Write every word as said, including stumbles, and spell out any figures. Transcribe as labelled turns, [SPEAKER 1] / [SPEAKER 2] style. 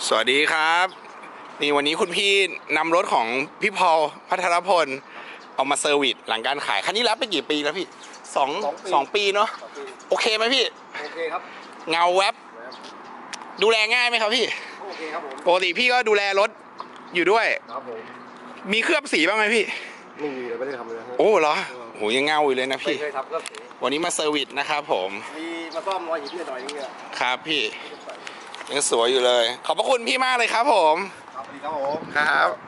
[SPEAKER 1] สวัสดีครับนี่วันนี้คุณพี่นำรถของพี่พอลพัทรพลเอามาเซอร์วิสหลังการขายคันนี้รับไปกี่ปีแล้วพี่สองสองปีเนาะโอเคไหมพี่
[SPEAKER 2] โอเคครับ
[SPEAKER 1] เงาแวบดูแลง่ายไหมครับพี่
[SPEAKER 2] โอเคครับผม
[SPEAKER 1] ปกติพี่ก็ดูแลรถอยู่ด้วย
[SPEAKER 2] ครับผม
[SPEAKER 1] มีเคลือบสีบ้างไหมพี่
[SPEAKER 2] ไม่มีเลยไม่ได้ทำเลย
[SPEAKER 1] โอ้เหรอโหยังเงาอยู่เลยนะพี่
[SPEAKER 2] ไม่เคยทำเคลือบสี
[SPEAKER 1] วันนี้มาเซอร์วิสนะครับผม
[SPEAKER 2] มีมาซ่อมรอยหินนิดหน่อยนึงเนี่ย
[SPEAKER 1] ครับพี่ยังสวยอยู่เลยขอบพระคุณพี่มากเลยครับผม
[SPEAKER 2] ครับสวัสดีครับผม
[SPEAKER 1] ครับ